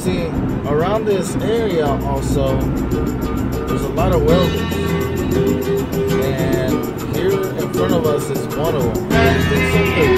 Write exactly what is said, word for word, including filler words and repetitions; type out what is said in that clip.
see, around this area also, there's a lot of welders. And here in front of us is one of them. I think some of the